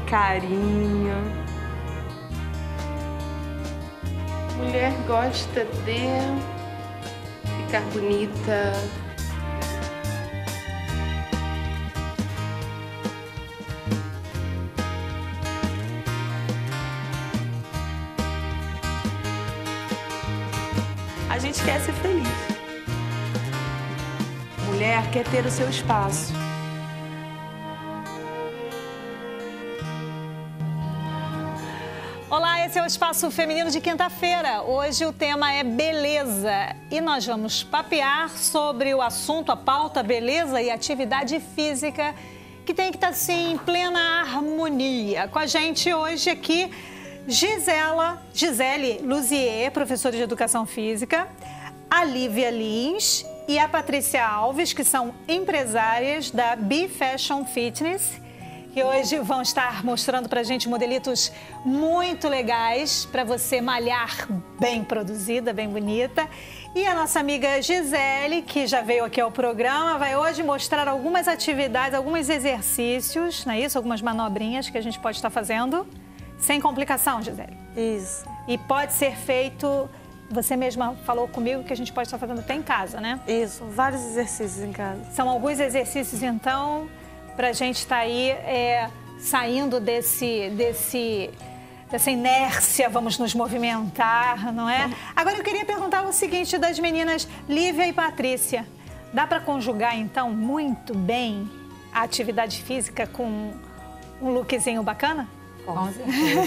carinho. Mulher gosta de ficar bonita. A gente quer ser feliz. Mulher quer ter o seu espaço. Olá, esse é o Espaço Feminino de quinta-feira. Hoje o tema é beleza e nós vamos papear sobre o assunto, a pauta beleza e atividade física, que tem que estar assim em plena harmonia. Com a gente hoje aqui, Gisele Luzier, professora de Educação Física, a Lívia Lins e a Patrícia Alves, que são empresárias da B-Fashion Fitness, que hoje vão estar mostrando pra gente modelitos muito legais para você malhar bem produzida, bem bonita. E a nossa amiga Gisele, que já veio aqui ao programa, vai hoje mostrar algumas atividades, alguns exercícios, não é isso? Algumas manobrinhas que a gente pode estar fazendo sem complicação, Gisele. Isso. E pode ser feito, você mesma falou comigo que a gente pode estar fazendo até em casa, né? Isso, vários exercícios em casa. São alguns exercícios, então, pra gente estar aí saindo dessa inércia, vamos nos movimentar, não é? Agora eu queria perguntar o seguinte das meninas Lívia e Patrícia. Dá para conjugar, então, muito bem a atividade física com um lookzinho bacana? Com certeza.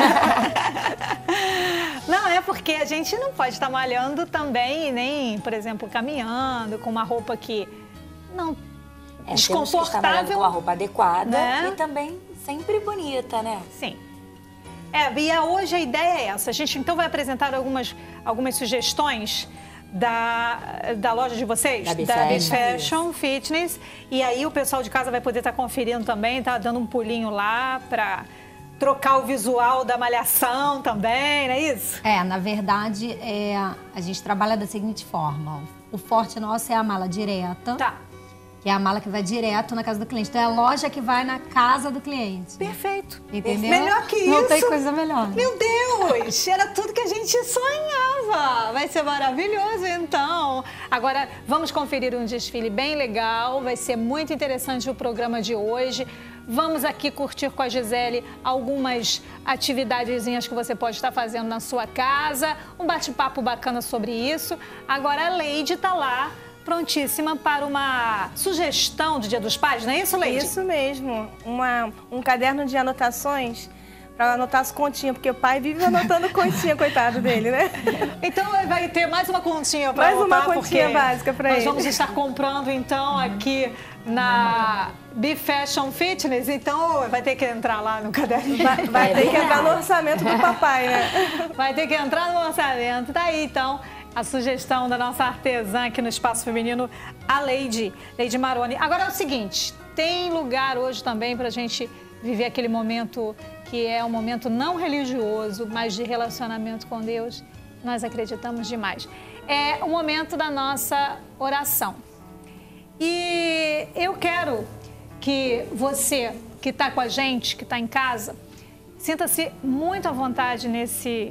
Não, é porque a gente não pode estar malhando também, nem, por exemplo, caminhando com uma roupa que não desconfortável, com a roupa adequada, né? E também sempre bonita, né? Sim. E hoje a ideia é essa. A gente então vai apresentar algumas sugestões da loja de vocês, da B-Fashion Fitness. E aí o pessoal de casa vai poder estar conferindo também, tá dando um pulinho lá para trocar o visual da malhação também, não é isso? Na verdade, a gente trabalha da seguinte forma. O forte nosso é a mala direta. Tá. Que é a mala que vai direto na casa do cliente. Então é a loja que vai na casa do cliente. Perfeito. Entendeu? Melhor que isso. Não tem coisa melhor. Meu Deus, era tudo que a gente sonhava. Vai ser maravilhoso, então. Agora, vamos conferir um desfile bem legal. Vai ser muito interessante o programa de hoje. Vamos aqui curtir com a Gisele algumas atividadezinhas que você pode estar fazendo na sua casa. Um bate-papo bacana sobre isso. Agora, a Leide está lá, prontíssima para uma sugestão do Dia dos Pais, não é isso, Leide? Isso mesmo. Um caderno de anotações para anotar as continhas, porque o pai vive anotando continha, coitado dele, né? Então vai ter mais uma continha para anotar, mais uma continha básica para ele. Nós vamos estar comprando, então, aqui na B-Fashion Fitness, então vai ter que entrar lá no caderno. Vai ter que entrar no orçamento do papai, né? Vai ter que entrar no orçamento. Tá aí, então, a sugestão da nossa artesã aqui no Espaço Feminino, a Leide Maroni. Agora é o seguinte, tem lugar hoje também para a gente viver aquele momento que é um momento não religioso, mas de relacionamento com Deus. Nós acreditamos demais. É o momento da nossa oração. E eu quero que você que está com a gente, que está em casa, sinta-se muito à vontade nesse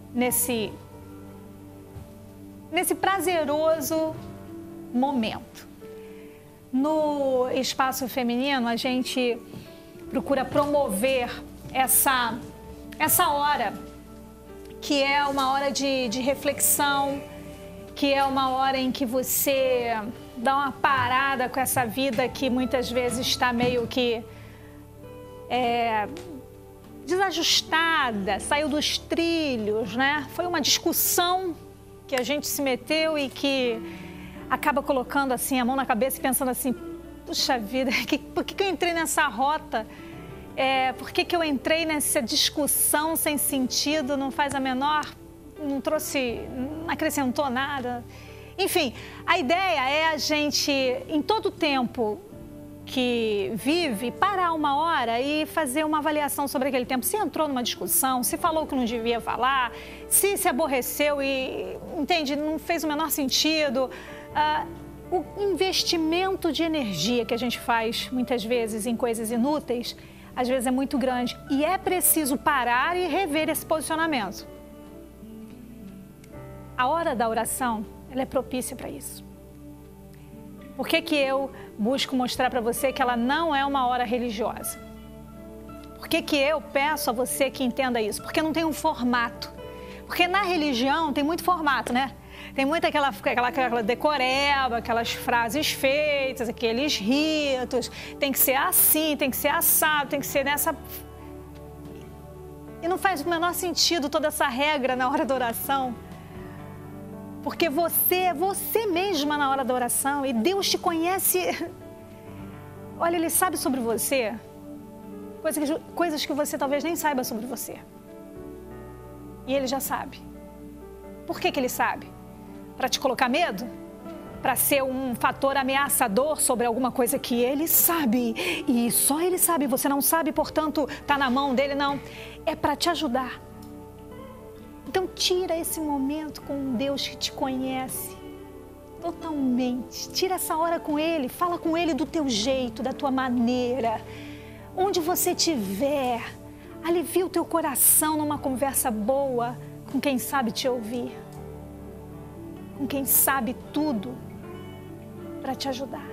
prazeroso momento. No Espaço Feminino, a gente procura promover essa hora, que é uma hora de reflexão, que é uma hora em que você dá uma parada com essa vida que muitas vezes está meio que desajustada, saiu dos trilhos, né? Foi uma discussão que a gente se meteu e que acaba colocando assim a mão na cabeça e pensando assim, puxa vida, por que eu entrei nessa rota? Por que eu entrei nessa discussão sem sentido, não faz a menor, não acrescentou nada. Enfim, a ideia é a gente, em todo o tempo que vive, parar uma hora e fazer uma avaliação sobre aquele tempo. Se entrou numa discussão, se falou o que não devia falar, se aborreceu e, entende, não fez o menor sentido. O investimento de energia que a gente faz muitas vezes em coisas inúteis às vezes é muito grande e é preciso parar e rever esse posicionamento. A hora da oração, ela é propícia para isso. Por que que eu busco mostrar para você que ela não é uma hora religiosa? Por que que eu peço a você que entenda isso? Porque não tem um formato. Porque na religião tem muito formato, né? Tem muita aquela decoreba, aquelas frases feitas, aqueles ritos. Tem que ser assim, tem que ser assado, tem que ser nessa... E não faz o menor sentido toda essa regra na hora da oração. Porque você é você mesma na hora da oração e Deus te conhece. Olha, Ele sabe sobre você coisas que você talvez nem saiba sobre você. E Ele já sabe. Por que que Ele sabe? Para te colocar medo? Para ser um fator ameaçador sobre alguma coisa que Ele sabe. E só Ele sabe, você não sabe, portanto, está na mão dEle, não. É para te ajudar. Então, tira esse momento com um Deus que te conhece totalmente. Tira essa hora com Ele, fala com Ele do teu jeito, da tua maneira. Onde você estiver, alivia o teu coração numa conversa boa com quem sabe te ouvir. Com quem sabe tudo para te ajudar.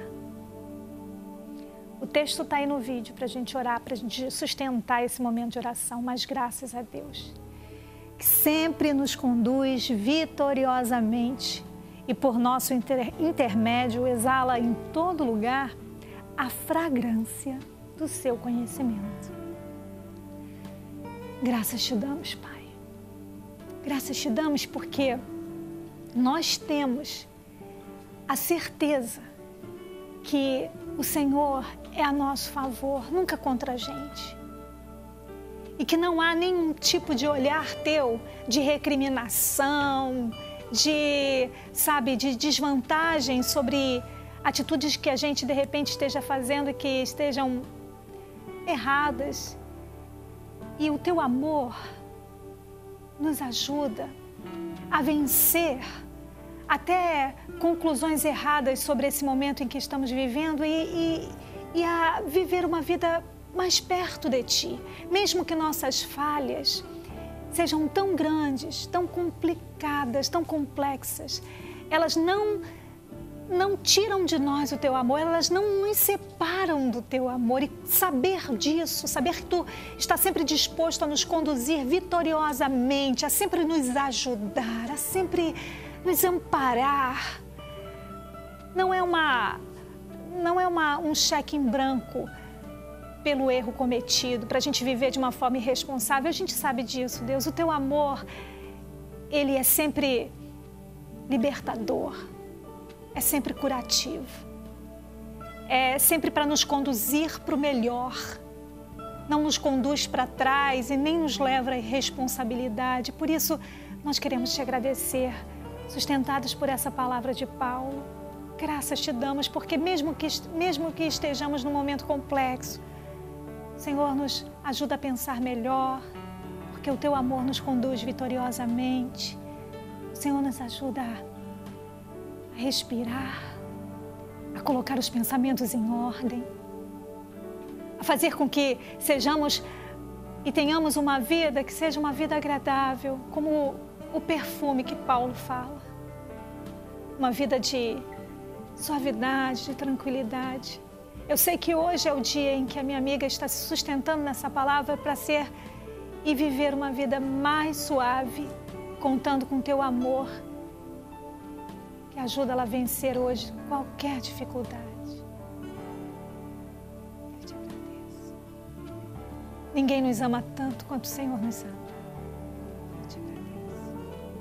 O texto está aí no vídeo para a gente orar, para a gente sustentar esse momento de oração, mas graças a Deus, que sempre nos conduz vitoriosamente e por nosso intermédio exala em todo lugar a fragrância do seu conhecimento. Graças te damos, Pai. Graças te damos porque nós temos a certeza que o Senhor é a nosso favor, nunca contra a gente. E que não há nenhum tipo de olhar teu de recriminação, de desvantagem sobre atitudes que a gente de repente esteja fazendo e que estejam erradas. E o teu amor nos ajuda a vencer até conclusões erradas sobre esse momento em que estamos vivendo e a viver uma vida mais perto de Ti. Mesmo que nossas falhas sejam tão grandes, tão complicadas, tão complexas, elas não tiram de nós o Teu amor, elas não nos separam do Teu amor. E saber disso, saber que Tu está sempre disposto a nos conduzir vitoriosamente, a sempre nos ajudar, a sempre nos amparar, não é um cheque em branco pelo erro cometido, para a gente viver de uma forma irresponsável. A gente sabe disso, Deus. O Teu amor, Ele é sempre libertador, é sempre curativo, é sempre para nos conduzir para o melhor. Não nos conduz para trás e nem nos leva à irresponsabilidade. Por isso, nós queremos Te agradecer, sustentados por essa palavra de Paulo. Graças Te damos, porque mesmo que estejamos num momento complexo, Senhor, nos ajuda a pensar melhor, porque o Teu amor nos conduz vitoriosamente. O Senhor nos ajuda a respirar, a colocar os pensamentos em ordem, a fazer com que sejamos e tenhamos uma vida que seja uma vida agradável, como o perfume que Paulo fala. Uma vida de suavidade, de tranquilidade. Eu sei que hoje é o dia em que a minha amiga está se sustentando nessa palavra para ser e viver uma vida mais suave, contando com Teu amor, que ajuda ela a vencer hoje qualquer dificuldade. Eu Te agradeço. Ninguém nos ama tanto quanto o Senhor nos ama. Eu Te agradeço.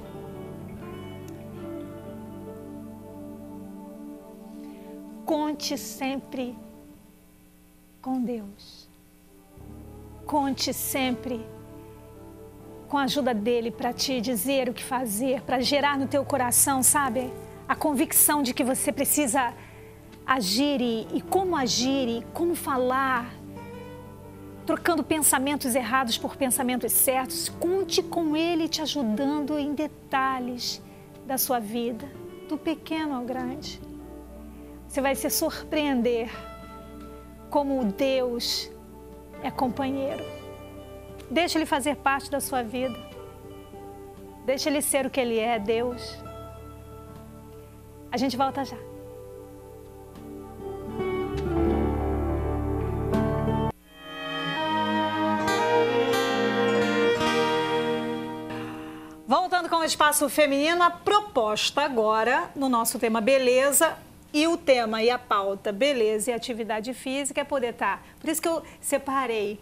Conte sempre com Deus. Conte sempre com a ajuda dEle para te dizer o que fazer, para gerar no teu coração, sabe? A convicção de que você precisa agir e como falar, trocando pensamentos errados por pensamentos certos. Conte com Ele te ajudando em detalhes da sua vida, do pequeno ao grande. Você vai se surpreender como Deus é companheiro. Deixa ele fazer parte da sua vida. Deixa ele ser o que ele é, Deus. A gente volta já. Voltando com o Espaço Feminino, a proposta agora no nosso tema beleza e o tema e a pauta beleza e atividade física é poder estar. Por isso que eu separei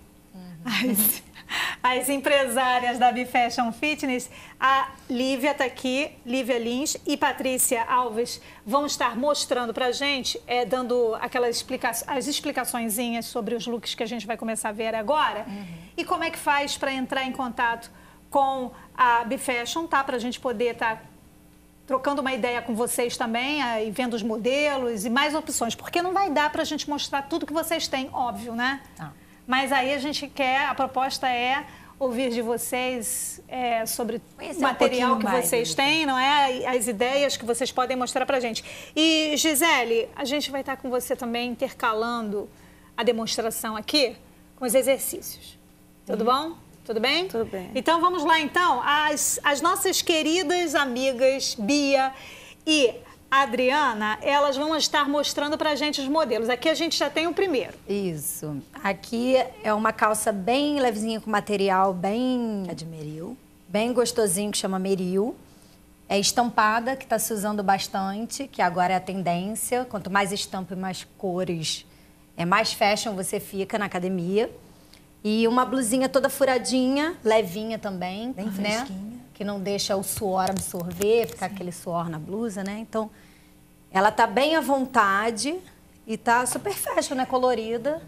as empresárias da Bifashion Fitness. A Lívia está aqui, Lívia Lins e Patrícia Alves vão estar mostrando para a gente, dando aquelas explicaçõezinhas sobre os looks que a gente vai começar a ver agora. E como é que faz para entrar em contato com a Bifashion, tá? Para a gente poder estar trocando uma ideia com vocês também, e vendo os modelos e mais opções. Porque não vai dar para a gente mostrar tudo que vocês têm, óbvio, né? Ah. Mas aí a gente quer, a proposta é ouvir de vocês sobre o material que vocês têm, não é? As ideias que vocês podem mostrar pra gente. E, Gisele, a gente vai estar com você também intercalando a demonstração aqui com os exercícios. Tudo bom? Tudo bem? Tudo bem. Então, vamos lá, então. As nossas queridas amigas Bia e Adriana, elas vão estar mostrando pra gente os modelos. Aqui a gente já tem o primeiro. Isso. Aqui é uma calça bem levezinha com material bem... É de meril. Bem gostosinho, que chama meril. É estampada, que está se usando bastante, que agora é a tendência. Quanto mais estampa e mais cores, mais fashion você fica na academia. E uma blusinha toda furadinha, levinha também, bem fresquinha, né? Que não deixa o suor absorver, ficar aquele suor na blusa, né? Então, ela tá bem à vontade e tá super fashion, né? Colorida.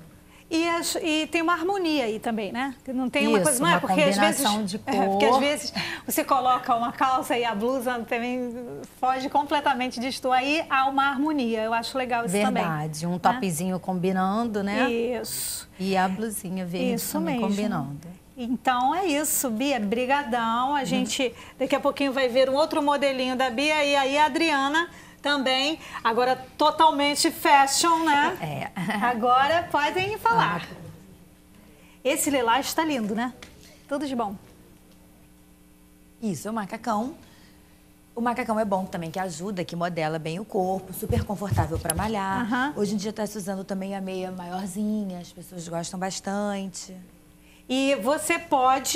E tem uma harmonia aí também, né? Não tem uma coisa, não é? Uma porque às vezes de cor. porque às vezes você coloca uma calça e a blusa também foge completamente disso. Aí há uma harmonia. Eu acho legal isso também. Verdade. Um topzinho combinando, né? Isso. E a blusinha verde isso também mesmo. combinando. Então é isso, Bia. Brigadão. A gente daqui a pouquinho vai ver um outro modelinho da Bia e aí a Adriana também, agora totalmente fashion, né? Agora podem falar. Esse lilás está lindo, né? Tudo de bom. Isso, é o macacão. O macacão é bom também, que ajuda, que modela bem o corpo, super confortável para malhar. Hoje em dia está se usando também a meia maiorzinha, as pessoas gostam bastante. E você pode...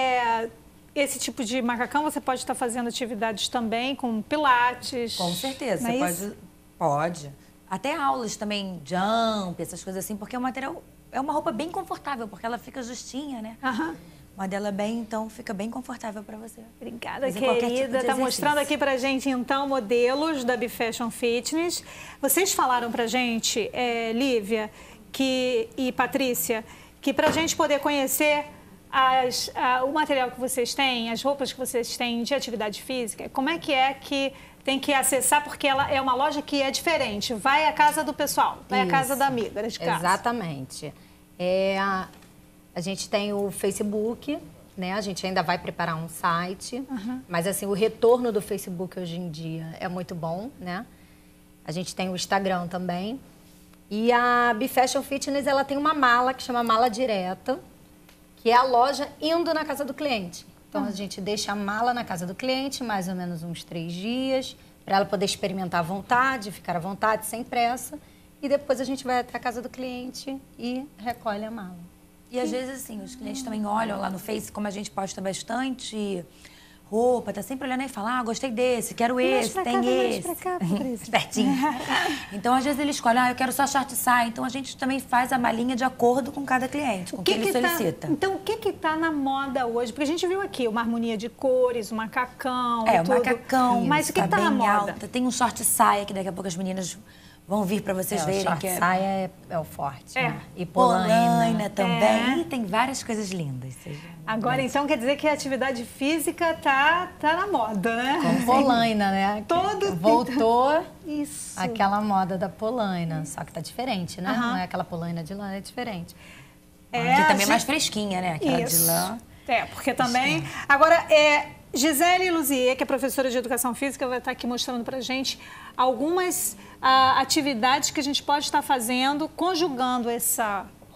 Esse tipo de macacão, você pode estar fazendo atividades também com pilates. Com certeza, você pode. Até aulas também, jump, essas coisas assim, porque o material é uma roupa bem confortável, porque ela fica justinha, né? Modela bem, então fica bem confortável para você. Obrigada, querida. Tá mostrando aqui pra gente, então, modelos da Bifashion Fitness. Vocês falaram pra gente, Lívia e Patrícia, que pra gente poder conhecer o material que vocês têm, as roupas que vocês têm de atividade física, como é que tem que acessar? Porque ela é uma loja que é diferente. Vai à casa do pessoal, vai à casa da amiga, nesse caso. Exatamente. A gente tem o Facebook, né? A gente ainda vai preparar um site, mas assim, o retorno do Facebook hoje em dia é muito bom, né? A gente tem o Instagram também. E a Bifashion Fitness, ela tem uma mala que chama Mala Direta, que é a loja indo na casa do cliente. Então, a gente deixa a mala na casa do cliente, mais ou menos uns 3 dias, para ela poder experimentar à vontade, ficar à vontade, sem pressa. E depois a gente vai até a casa do cliente e recolhe a mala. E às vezes, assim, os clientes também olham lá no Face, como a gente posta bastante roupa, tá sempre olhando e falam, gostei desse, quero esse, tem esse. Mais pra cá, Patrícia. Pertinho. Então, às vezes, eles escolhem, eu quero só short saia. Então, a gente também faz a malinha de acordo com cada cliente, com o que ele solicita. Então, o que tá na moda hoje? Porque a gente viu aqui uma harmonia de cores, um macacão e tudo. O macacão. Mas o que tá na moda? Alta. Tem um short saia, que daqui a pouco as meninas vão vir para vocês verem. O short saia é o forte, né? E polaina também. E tem várias coisas lindas. Agora, então, quer dizer que a atividade física tá na moda, né? Com polaina, né? Voltou isso. Aquela moda da polaina. Só que tá diferente, né? Não é aquela polaina de lã, é diferente. Que também é mais fresquinha, né? Aquela de lã. Porque também... Agora, Gisele Luzier, que é professora de Educação Física, vai estar aqui mostrando pra gente algumas atividades que a gente pode estar fazendo, conjugando essa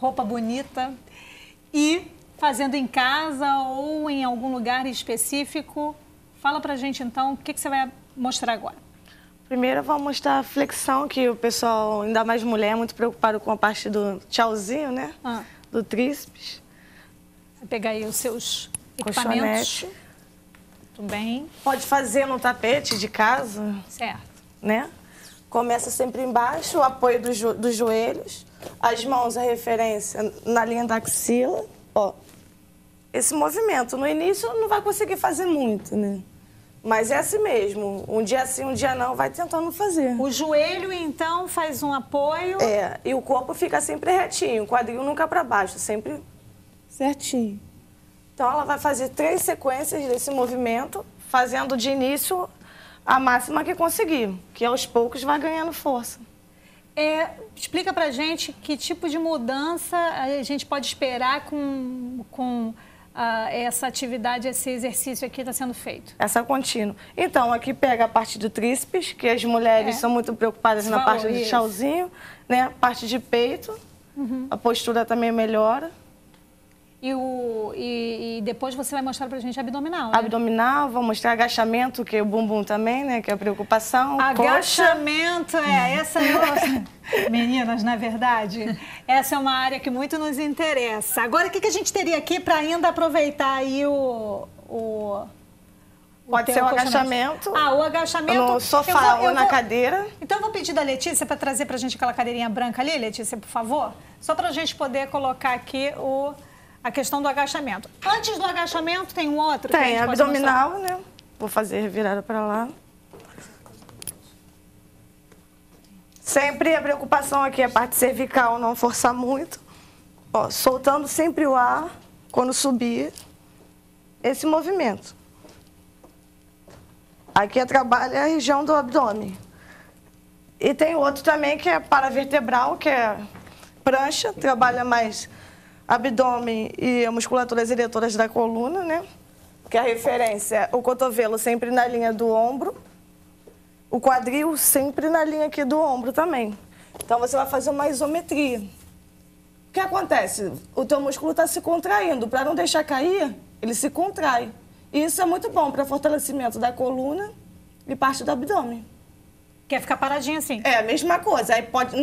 roupa bonita e fazendo em casa ou em algum lugar específico. Fala pra gente, então, o que você vai mostrar agora? Primeiro eu vou mostrar a flexão, que o pessoal, ainda mais mulher, é muito preocupado com a parte do tchauzinho, né? Do tríceps. Vai pegar aí os seus equipamentos. Colchonete. Tudo bem. Pode fazer no tapete de casa. Certo. Né? Começa sempre embaixo, o apoio dos joelhos. As mãos, a referência na linha da axila. Ó, esse movimento. No início não vai conseguir fazer muito, né? Mas é assim mesmo. Um dia sim, um dia não, vai tentando fazer. O joelho, então, faz um apoio. E o corpo fica sempre retinho. O quadril nunca para baixo, sempre certinho. Então, ela vai fazer 3 sequências desse movimento, fazendo de início a máxima que conseguir, que aos poucos vai ganhando força. Explica pra gente que tipo de mudança a gente pode esperar com essa atividade, esse exercício aqui está sendo feito. Essa contínua. Então, aqui pega a parte do tríceps, que as mulheres são muito preocupadas na parte do tchauzinho, né? A parte de peito, a postura também melhora. E depois você vai mostrar pra gente abdominal, né? Abdominal, vou mostrar agachamento, que é o bumbum também, né? Que é a preocupação. Agachamento, essa é meninas, na verdade, essa é uma área que muito nos interessa. Agora, o que a gente teria aqui para ainda aproveitar aí Pode ser o agachamento. O agachamento. No sofá ou na cadeira. Então, eu vou pedir da Letícia para trazer pra gente aquela cadeirinha branca ali, Letícia, por favor. Só pra gente poder colocar aqui a questão do agachamento. Antes do agachamento, tem um outro? Tem, abdominal, né? Vou fazer revirada para lá. Sempre a preocupação aqui é a parte cervical, não forçar muito. Ó, soltando sempre o ar quando subir. Esse movimento. Aqui trabalha a região do abdômen. E tem outro também que é paravertebral, que é prancha, trabalha mais abdômen e as musculaturas diretoras da coluna, né? Que a referência é o cotovelo sempre na linha do ombro, o quadril sempre na linha aqui do ombro também. Então, você vai fazer uma isometria. O que acontece? O teu músculo está se contraindo. Para não deixar cair, ele se contrai. E isso é muito bom para fortalecimento da coluna e parte do abdômen. Quer ficar paradinho assim? É a mesma coisa. Aí pode,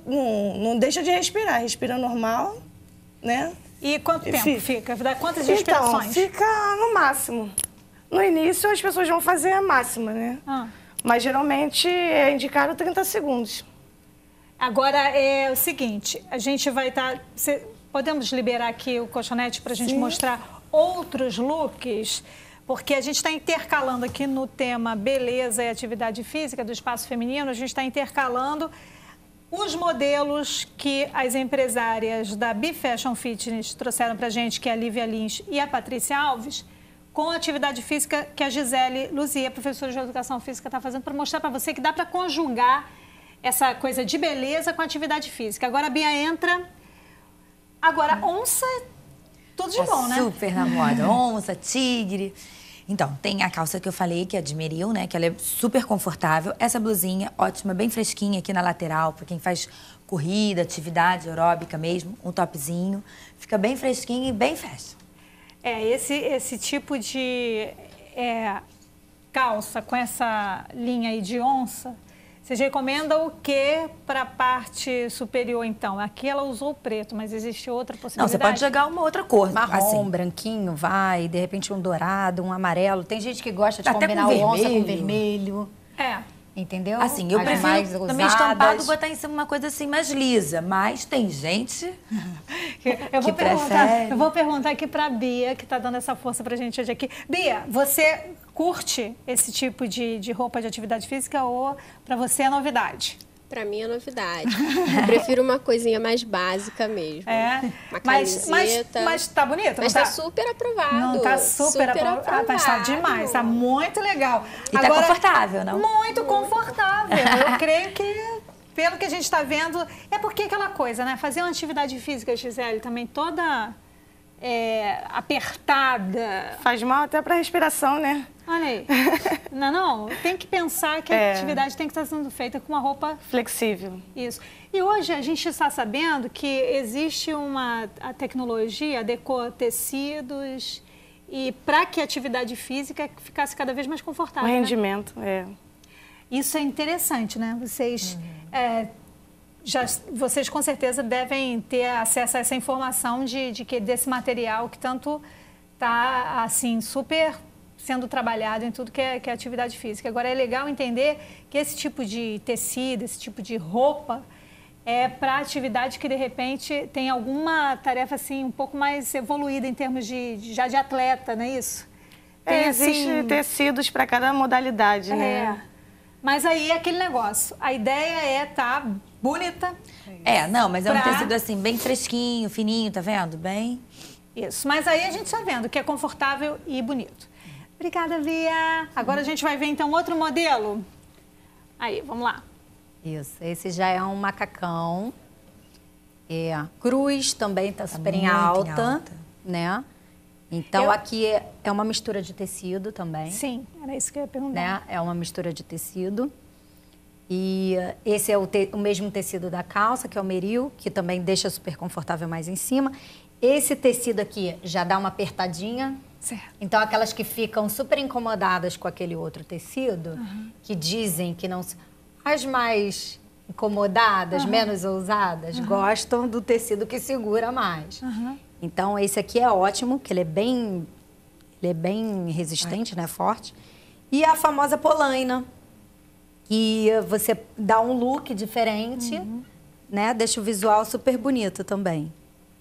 não deixa de respirar. Respira normal, né? E quanto tempo fica? Dá quantas respirações? Então, fica no máximo. No início, as pessoas vão fazer a máxima, né? Mas, geralmente, é indicado 30 segundos. Agora, é o seguinte, a gente vai estar... Podemos liberar aqui o colchonete para a gente mostrar outros looks? Porque a gente está intercalando aqui no tema beleza e atividade física do espaço feminino, a gente está intercalando os modelos que as empresárias da Bifashion Fitness trouxeram para a gente, que é a Lívia Lins e a Patrícia Alves, com a atividade física que a Gisele Luzia, professora de educação física, está fazendo para mostrar para você que dá para conjugar essa coisa de beleza com a atividade física. Agora a Bia entra. Agora, onça, tudo de bom, né? Super na moda. Onça, tigre. Então, tem a calça que eu falei, que é de meril, né? Que ela é super confortável. Essa blusinha, ótima, bem fresquinha aqui na lateral, para quem faz corrida, atividade aeróbica mesmo. Um topzinho. Fica bem fresquinho e bem fashion. Esse tipo de calça com essa linha aí de onça, você recomenda o quê para a parte superior, então? Aqui ela usou o preto, mas existe outra possibilidade? Não, você pode jogar uma outra cor. Marrom, assim. branquinho, vai. De repente um dourado, um amarelo. Tem gente que gosta de até combinar com o onça vermelho. com vermelho. Entendeu? Assim, eu prefiro, no meu estampado, botar em cima uma coisa assim mais lisa. Mas tem gente eu vou perguntar aqui para a Bia, que está dando essa força para a gente hoje aqui. Bia, você curte esse tipo de roupa de atividade física ou para você é novidade? Pra mim é novidade. Eu prefiro uma coisinha mais básica mesmo. Uma camiseta. Mas tá bonito, mas não tá super aprovado. Não tá super aprovado. Mas tá demais, tá muito legal. E agora, tá confortável, não? Muito confortável. Eu creio que, pelo que a gente tá vendo, é porque aquela coisa, né? Fazer uma atividade física, Gisele, também toda apertada. Faz mal até pra respiração, né? Olha aí. Não, tem que pensar que a atividade tem que estar sendo feita com uma roupa flexível. Isso. E hoje a gente está sabendo que existe a tecnologia adequou tecidos e para que a atividade física ficasse cada vez mais confortável. O rendimento, Isso é interessante, né? Vocês com certeza devem ter acesso a essa informação desse material que tanto está assim super sendo trabalhado em tudo que é atividade física. Agora é legal entender que esse tipo de tecido, esse tipo de roupa é para atividade que de repente tem alguma tarefa assim um pouco mais evoluída em termos de atleta, não é isso? Existem tecidos para cada modalidade, né? Mas aí é aquele negócio. A ideia é estar bonita. Mas é um tecido assim, bem fresquinho, fininho, tá vendo? Bem... Isso. Mas aí a gente está vendo que é confortável e bonito. Obrigada, Bia. Agora a gente vai ver então outro modelo. Aí, vamos lá. Isso. Esse já é um macacão. Cruz também tá super em alta, né? Então, aqui é uma mistura de tecido também. Sim, era isso que eu ia perguntar. Né? É uma mistura de tecido. E esse é o mesmo tecido da calça, que é o meril, que também deixa super confortável mais em cima. Esse tecido aqui já dá uma apertadinha. Certo. Então, aquelas que ficam super incomodadas com aquele outro tecido, que dizem que não... As mais incomodadas, menos ousadas, gostam do tecido que segura mais. Então, esse aqui é ótimo, que ele é bem resistente, né? Forte. E a famosa polaina, que você dá um look diferente, né? Deixa o visual super bonito também.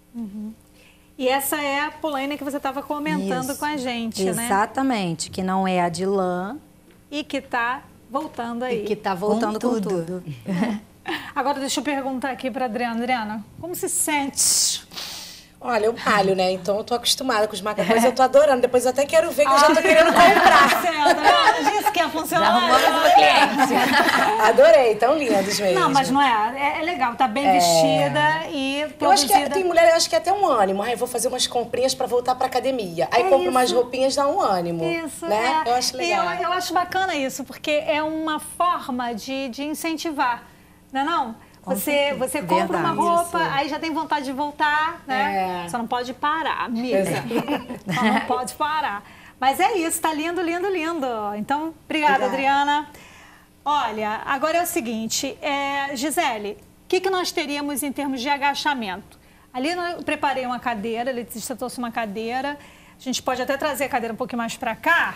E essa é a polaina que você estava comentando com a gente, né? Exatamente, que não é a de lã. E que está voltando aí. E que está voltando com tudo. Agora, deixa eu perguntar aqui para Adriana. Adriana, como se sente? Olha, eu malho, né? Então eu tô acostumada com os macacões, eu tô adorando. Depois eu até quero ver, que eu já tô querendo comprar. Disse que ia funcionar. Já arrumamos uma cliente. Adorei, tão lindos mesmo. Não, mas não é. É legal, tá bem vestida e produzida. Eu acho que tem mulher, eu acho que é até um ânimo. Eu vou fazer umas comprinhas pra voltar pra academia. Aí compro umas roupinhas, dá um ânimo. Isso, né? Eu acho legal. Eu acho bacana isso, porque é uma forma de incentivar, não é não? Você compra uma roupa, aí já tem vontade de voltar, né? Só não pode parar, amiga. Só não pode parar. Mas é isso, tá lindo, lindo, lindo. Então, obrigada, Adriana. Olha, agora é o seguinte, Gisele, o que nós teríamos em termos de agachamento? Ali eu preparei uma cadeira, a Letícia trouxe uma cadeira. A gente pode até trazer a cadeira um pouquinho mais para cá.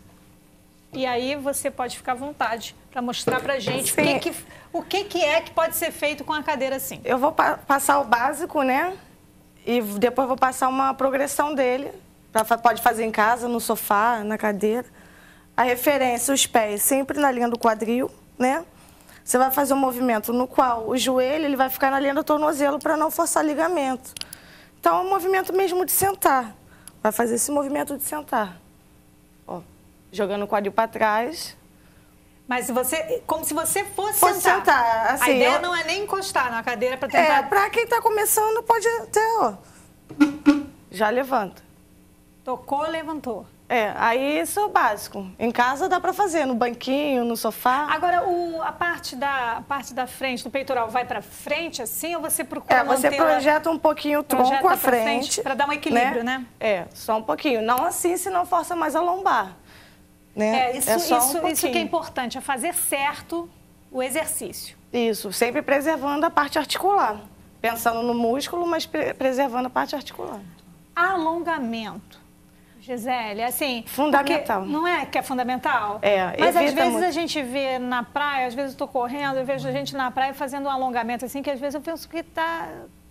E aí você pode ficar à vontade para mostrar pra gente o que é que pode ser feito com a cadeira assim. Eu vou passar o básico, né? E depois vou passar uma progressão dele. Pode fazer em casa, no sofá, na cadeira. A referência, os pés sempre na linha do quadril, né? Você vai fazer um movimento no qual o joelho ele vai ficar na linha do tornozelo para não forçar ligamento. Então é um movimento mesmo de sentar. Vai fazer esse movimento de sentar. Ó, jogando o quadril para trás. Mas como se você fosse sentar. Assim, a ideia não é nem encostar na cadeira para tentar... para quem está começando, pode até, ó. Já levanta. Tocou, levantou. Aí isso é o básico. Em casa dá para fazer, no banquinho, no sofá. Agora, a parte da frente, do peitoral, vai para frente assim ou você procura você projeta um pouquinho o tronco à frente. Para dar um equilíbrio, né? Só um pouquinho. Não assim, senão força mais a lombar. Né? Isso que é importante, é fazer certo o exercício. Isso, sempre preservando a parte articular. Pensando no músculo, mas preservando a parte articular. Alongamento. Gisele, assim... Fundamental. Não é que é fundamental? Mas às vezes a gente vê na praia, às vezes eu estou correndo, eu vejo a gente na praia fazendo um alongamento assim, que às vezes eu penso que tá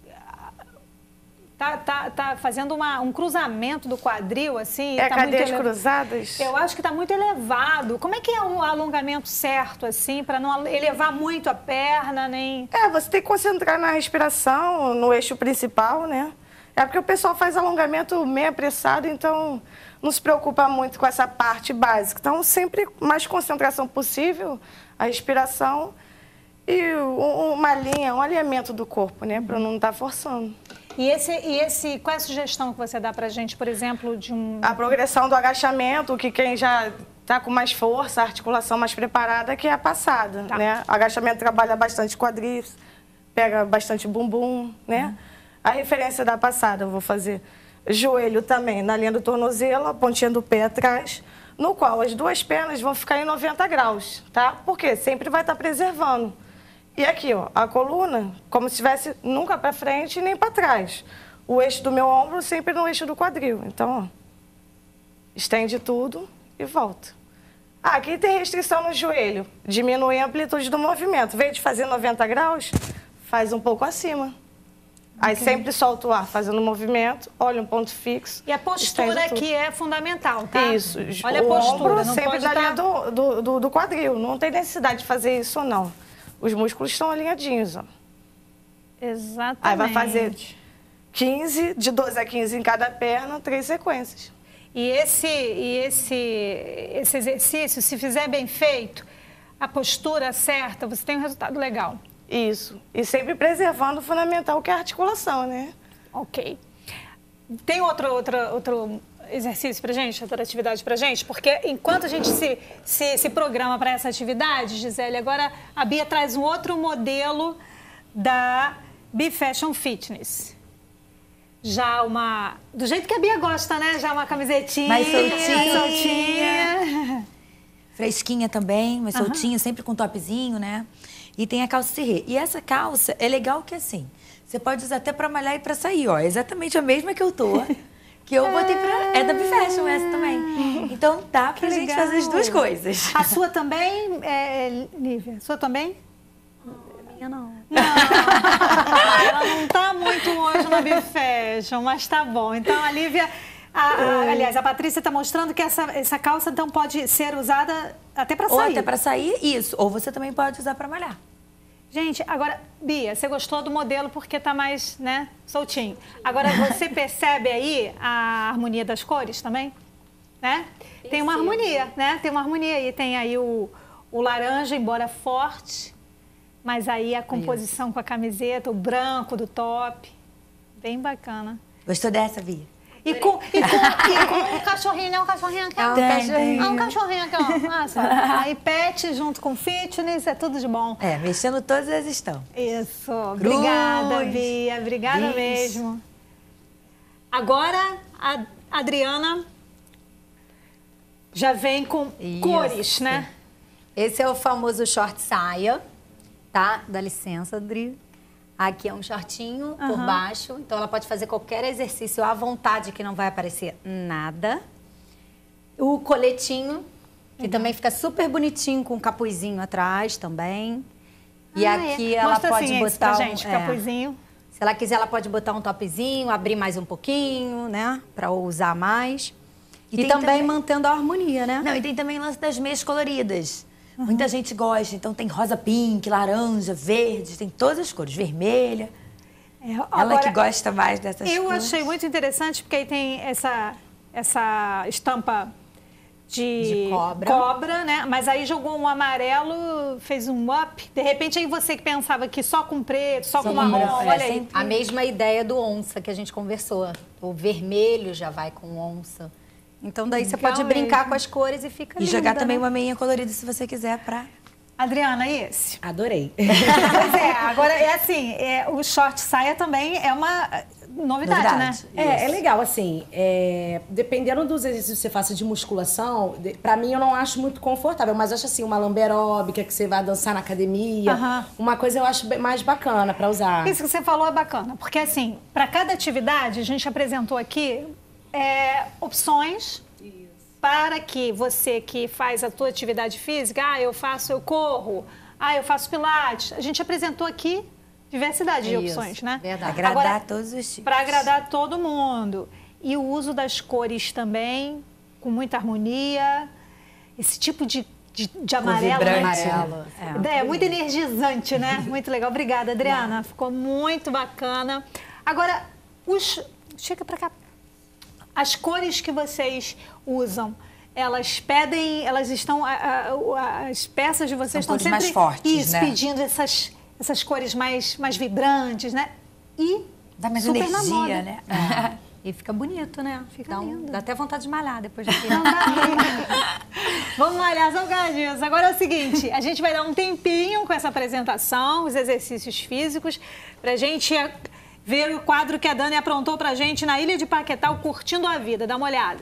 fazendo um cruzamento do quadril, assim. Cadeiras cruzadas? Eu acho que está muito elevado. Como é que é o alongamento certo, assim, para não elevar muito a perna, nem... Você tem que concentrar na respiração, no eixo principal, né? Porque o pessoal faz alongamento meio apressado, então não se preocupa muito com essa parte básica. Então, sempre mais concentração possível, a respiração e uma linha, um alinhamento do corpo, né? Para não estar forçando. E qual é a sugestão que você dá pra gente, por exemplo, de um... A progressão do agachamento, que quem já tá com mais força, a articulação mais preparada que a passada, né? O agachamento trabalha bastante quadríceps, pega bastante bumbum, né? A referência da passada eu vou fazer joelho também na linha do tornozelo, a pontinha do pé atrás, no qual as duas pernas vão ficar em 90 graus, tá? Porque sempre vai estar preservando. E aqui, ó, a coluna, como se estivesse nunca para frente nem para trás. O eixo do meu ombro sempre no eixo do quadril. Então, ó, estende tudo e volta. Aqui tem restrição no joelho, diminui a amplitude do movimento. Em vez de fazer 90 graus, faz um pouco acima. Aí sempre solta o ar fazendo o movimento, olha um ponto fixo. E a postura aqui é fundamental, tá? Isso. Olha a postura. Ombro sempre da linha do quadril. Não tem necessidade de fazer isso, não. Os músculos estão alinhadinhos, ó. Exatamente. Aí vai fazer 15, de 12 a 15 em cada perna, 3 sequências. E esse exercício, se fizer bem feito, a postura certa, você tem um resultado legal. Isso. E sempre preservando o fundamental, que é a articulação, né? Ok. Tem outro exercício pra gente, outra atividade pra gente? Porque enquanto a gente se programa para essa atividade, Gisele, agora a Bia traz um outro modelo da B-Fashion Fitness. Já do jeito que a Bia gosta, né? Já uma camisetinha. Mais soltinha. soltinha. Fresquinha também, mais soltinha, sempre com topzinho, né? E tem a calça serrê. E essa calça é legal que assim, você pode usar até pra malhar e pra sair, ó. É exatamente a mesma que eu tô. Que eu botei pra... É da B-Fashion essa também. Então dá pra gente fazer as duas coisas. A sua também, Lívia? A sua também? Minha não. Não, ela não tá muito longe na B-Fashion, mas tá bom. Então, a Lívia... aliás, a Patrícia tá mostrando que essa calça, então, pode ser usada até pra sair. Ou até pra sair, isso. Ou você também pode usar pra malhar. Gente, agora, Bia, você gostou do modelo porque tá mais, né, soltinho. Agora, você percebe aí a harmonia das cores também? Né? Tem uma harmonia, né? Tem uma harmonia aí. Tem aí o laranja, embora forte, mas aí a composição com a camiseta, o branco do top. Bem bacana. Gostou dessa, Bia? E com um cachorrinho, né? Um cachorrinho aqui, ó. Um cachorrinho aqui, ó. Nossa. Aí pet junto com fitness, é tudo de bom. É, mexendo todas elas estão. Isso. Obrigada, Bia. Obrigada mesmo. Agora, a Adriana já vem com cores, né? Esse é o famoso short saia, tá? Dá licença, Adri. Aqui é um shortinho por baixo, então ela pode fazer qualquer exercício à vontade que não vai aparecer nada. O coletinho, que também fica super bonitinho com um capuzinho atrás também. E aqui ela mostra pode assim, botar pra gente, capuzinho. Se ela quiser, ela pode botar um topzinho, abrir mais um pouquinho, né? Pra usar mais. E também mantendo a harmonia, né? Não, e tem também o lance das meias coloridas. Muita gente gosta, então tem rosa pink, laranja, verde, tem todas as cores, vermelha. Ela que gosta mais dessas cores. Eu achei muito interessante, porque aí tem essa estampa de cobra, né? Mas aí jogou um amarelo, fez um up. De repente, aí você que pensava que só com preto, só com marrom, olha aí. A mesma ideia do onça que a gente conversou. O vermelho já vai com onça. Então, daí você pode brincar com as cores e fica linda, E jogar também uma meinha colorida, se você quiser, pra... Adriana, e esse? Adorei. Pois é, agora é assim, o short saia também é uma novidade, né? É legal, assim, dependendo dos exercícios que você faça de musculação, pra mim eu não acho muito confortável, mas eu acho assim, uma lamberóbica que você vai dançar na academia, uma coisa eu acho mais bacana pra usar. Isso que você falou é bacana, porque assim, pra cada atividade, a gente apresentou aqui opções para que você que faz a tua atividade física, eu corro, eu faço pilates. A gente apresentou aqui diversidade de opções, né? Verdade. Agradar todos os tipos. Para agradar todo mundo. E o uso das cores também, com muita harmonia. Esse tipo de amarelo. Amarelo. É muito energizante, né? Muito legal. Obrigada, Adriana. Ficou muito bacana. Agora, chega para cá. As cores que vocês usam, elas estão, as peças de vocês São estão sempre mais fortes, né? Pedindo essas cores mais vibrantes, né? E dá mais super energia, na moda, né? E fica bonito, né? Fica lindo. Dá até vontade de malhar depois daquilo. Vamos malhar salgadinhos. Agora é o seguinte, a gente vai dar um tempinho com essa apresentação, os exercícios físicos, pra gente ver o quadro que a Dani aprontou pra gente na Ilha de Paquetá, o Curtindo a Vida. Dá uma olhada.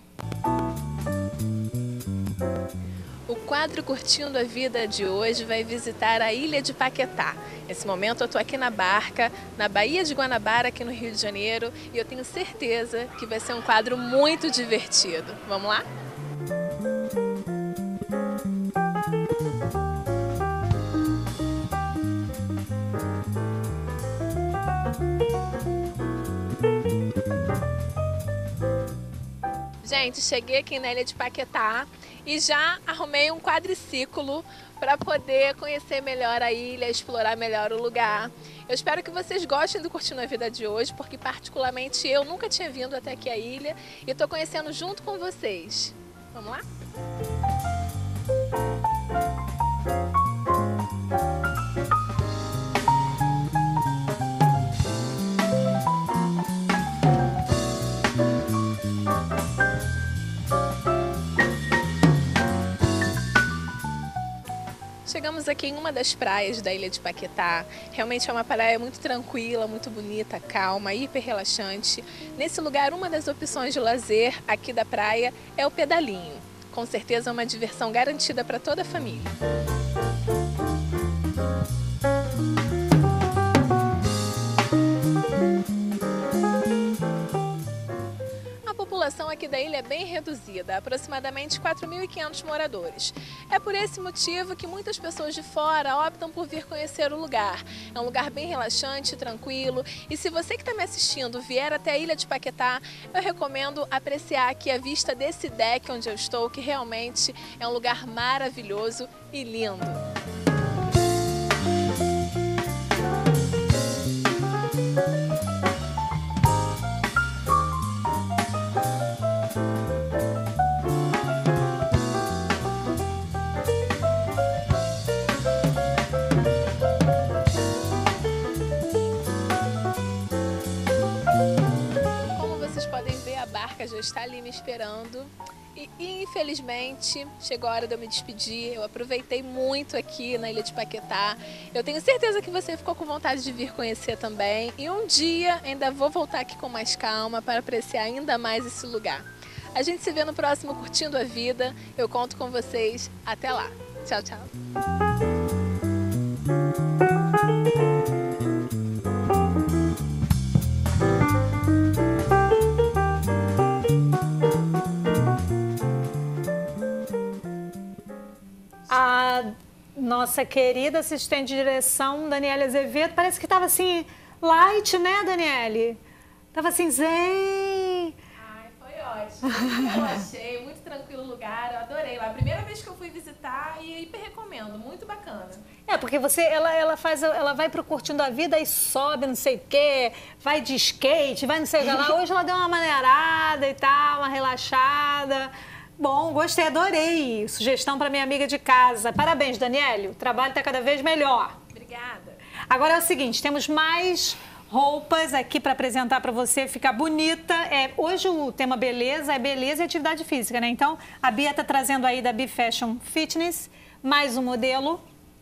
O quadro Curtindo a Vida de hoje vai visitar a Ilha de Paquetá. Nesse momento eu estou aqui na barca, na Baía de Guanabara, aqui no Rio de Janeiro, e eu tenho certeza que vai ser um quadro muito divertido. Vamos lá? Gente, cheguei aqui na Ilha de Paquetá e já arrumei um quadriciclo para poder conhecer melhor a ilha, explorar melhor o lugar. Eu espero que vocês gostem do Curtindo a Vida de hoje, porque particularmente eu nunca tinha vindo até aqui a ilha e estou conhecendo junto com vocês. Vamos lá? Chegamos aqui em uma das praias da Ilha de Paquetá. Realmente é uma praia muito tranquila, muito bonita, calma, hiper relaxante. Nesse lugar, uma das opções de lazer aqui da praia é o pedalinho. Com certeza é uma diversão garantida para toda a família. A população aqui da ilha é bem reduzida, aproximadamente 4.500 moradores. É por esse motivo que muitas pessoas de fora optam por vir conhecer o lugar. É um lugar bem relaxante, tranquilo, e se você que está me assistindo vier até a Ilha de Paquetá, eu recomendo apreciar aqui a vista desse deck onde eu estou, que realmente é um lugar maravilhoso e lindo. Já está ali me esperando e infelizmente chegou a hora de eu me despedir. Eu aproveitei muito aqui na Ilha de Paquetá. Eu tenho certeza que você ficou com vontade de vir conhecer também e um dia ainda vou voltar aqui com mais calma para apreciar ainda mais esse lugar. A gente se vê no próximo Curtindo a Vida. Eu conto com vocês. Até lá. Tchau, tchau. Nossa querida assistente de direção, Daniele Azevedo, parece que estava assim, light, né, Daniele? Tava assim, zen. Ai, foi ótimo. Eu achei muito tranquilo o lugar, eu adorei lá. A primeira vez que eu fui visitar e hiper recomendo, muito bacana. É, porque ela vai pro Curtindo a Vida e sobe, não sei o quê, vai de skate, vai não sei o que lá. Hoje ela deu uma maneirada e tal, uma relaxada. Bom, gostei, adorei. Sugestão para minha amiga de casa. Parabéns, Daniele. O trabalho está cada vez melhor. Obrigada. Agora é o seguinte, temos mais roupas aqui para apresentar para você, ficar bonita. Hoje o tema beleza é beleza e atividade física, né? Então, a Bia está trazendo aí da Bi Fashion Fitness mais um modelo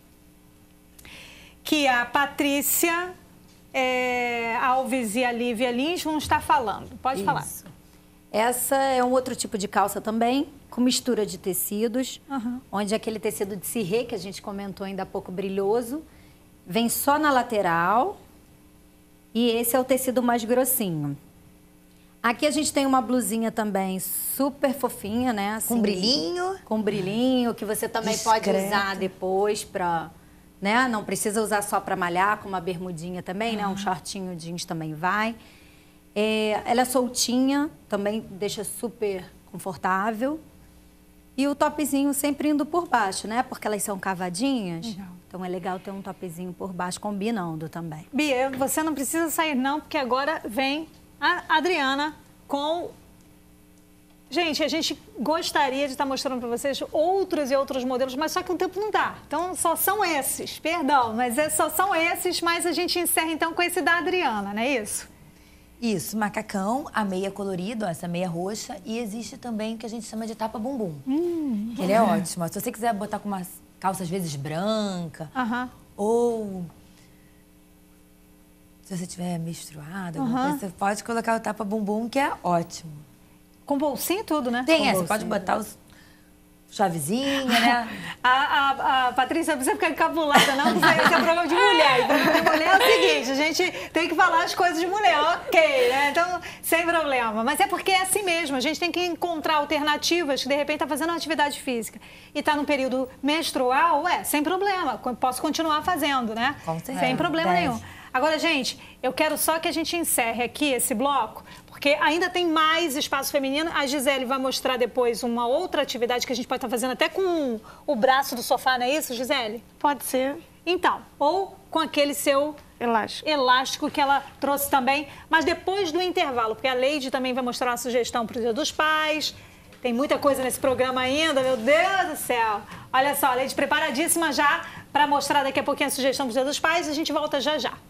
que a Patrícia Alves e a Lívia Lins vão estar falando. Pode falar. Essa é um outro tipo de calça também, com mistura de tecidos, onde aquele tecido de cirrê, que a gente comentou ainda há pouco, brilhoso, vem só na lateral e esse é o tecido mais grossinho. Aqui a gente tem uma blusinha também super fofinha, né? Assim, com brilhinho. Com brilhinho, que você também pode usar depois para... né? Não precisa usar só para malhar, com uma bermudinha também, né? Um shortinho jeans também vai. Ela é soltinha, também deixa super confortável. E o topzinho sempre indo por baixo, né? Porque elas são cavadinhas. Legal. Então é legal ter um topzinho por baixo combinando também. Bia, você não precisa sair não, porque agora vem a Adriana com... Gente, a gente gostaria de estar mostrando para vocês outros e outros modelos, mas só que o tempo não dá. Então só são esses, perdão, mas só são esses, mas a gente encerra então com esse da Adriana, não é isso? Isso, macacão, a meia colorida, essa meia roxa. E existe também o que a gente chama de tapa-bumbum. Que ele é ótimo. Se você quiser botar com uma calça, às vezes, branca, ou se você tiver menstruada, você pode colocar o tapa-bumbum, que é ótimo. Com bolsinho e tudo, né? Tem, você pode botar os chavezinha, né? A Patrícia, não precisa ficar encabulada, não, porque esse é programa de mulher. E programa de mulher é o seguinte, a gente tem que falar as coisas de mulher, ok, né? Então, sem problema. Mas é porque é assim mesmo, a gente tem que encontrar alternativas que, de repente, tá fazendo uma atividade física e tá no período menstrual, sem problema, posso continuar fazendo, né? Com certeza. Sem problema nenhum. Agora, gente, eu quero só que a gente encerre aqui esse bloco, porque ainda tem mais espaço feminino. A Gisele vai mostrar depois uma outra atividade que a gente pode estar fazendo até com o braço do sofá, não é isso, Gisele? Pode ser. Então, ou com aquele seu elástico que ela trouxe também, mas depois do intervalo, porque a Leide também vai mostrar uma sugestão para o Dia dos Pais. Tem muita coisa nesse programa ainda, meu Deus do céu. Olha só, a Leide preparadíssima já para mostrar daqui a pouquinho a sugestão para o Dia dos Pais. A gente volta já já.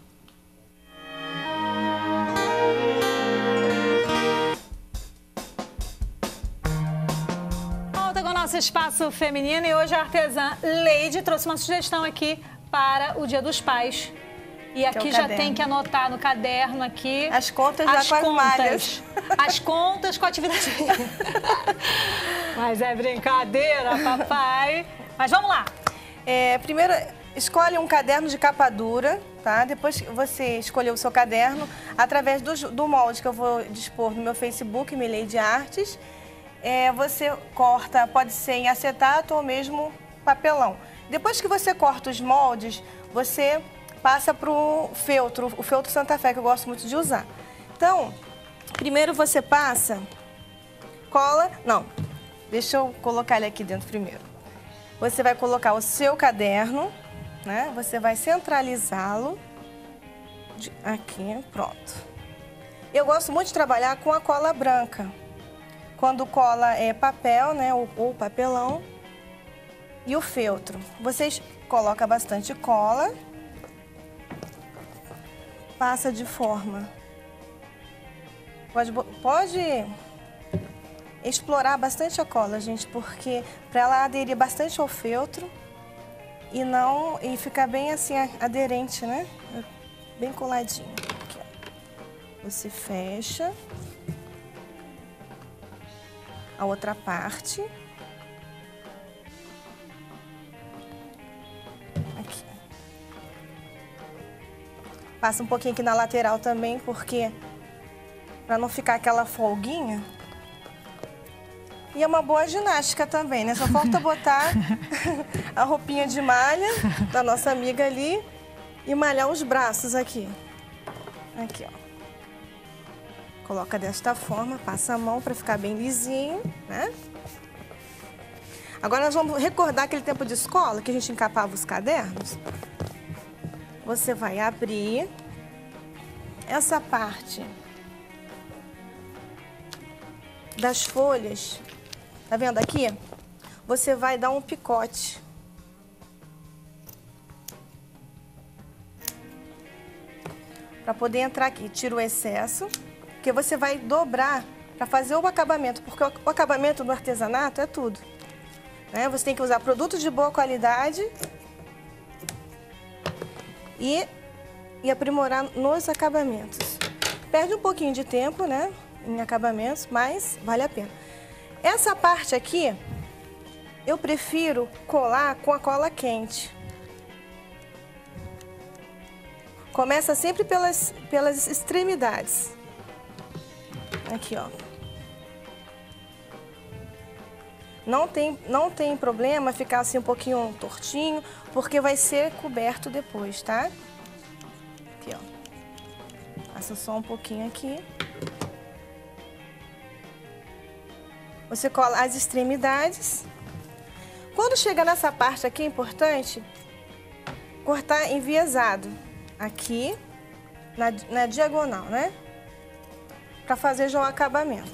Nosso espaço feminino, e hoje a artesã Leide trouxe uma sugestão aqui para o Dia dos Pais. E aqui já tem que anotar no caderno aqui as contas já com as malhas. As contas com a atividade. Mas é brincadeira, papai. Mas vamos lá. Primeiro, escolhe um caderno de capa dura, tá? Depois que você escolheu o seu caderno, através do molde que eu vou dispor no meu Facebook, Mileide Artes, você corta, pode ser em acetato ou mesmo papelão. Depois que você corta os moldes, você passa para o feltro Santa Fé, que eu gosto muito de usar. Então, primeiro você passa, cola, não, deixa eu colocar ele aqui dentro primeiro. Você vai colocar o seu caderno, né? Você vai centralizá-lo aqui, pronto. Eu gosto muito de trabalhar com a cola branca. Quando cola papel, né, ou papelão, e o feltro. Vocês colocam bastante cola, passa de forma. Pode explorar bastante a cola, gente, porque para ela aderir bastante ao feltro e ficar bem assim aderente, né? Bem coladinho. Aqui, ó. Você fecha a outra parte. Aqui. Passa um pouquinho aqui na lateral também, porque para não ficar aquela folguinha. E é uma boa ginástica também, né? Só falta botar a roupinha de malha da nossa amiga ali e malhar os braços aqui. Aqui, ó. Coloca desta forma, passa a mão para ficar bem lisinho, né? Agora nós vamos recordar aquele tempo de escola que a gente encapava os cadernos. Você vai abrir essa parte das folhas, tá vendo aqui? Você vai dar um picote. Para poder entrar aqui, tira o excesso. Porque você vai dobrar para fazer o acabamento, porque o acabamento no artesanato é tudo. Né? Você tem que usar produtos de boa qualidade e aprimorar nos acabamentos. Perde um pouquinho de tempo, né, em acabamentos, mas vale a pena. Essa parte aqui, eu prefiro colar com a cola quente. Começa sempre pelas extremidades. Aqui, ó. Não tem problema ficar assim um pouquinho tortinho, porque vai ser coberto depois, tá? Aqui, ó. Passa só um pouquinho aqui. Você cola as extremidades. Quando chega nessa parte aqui, é importante cortar enviesado. Aqui, na diagonal, né? Para fazer já o acabamento.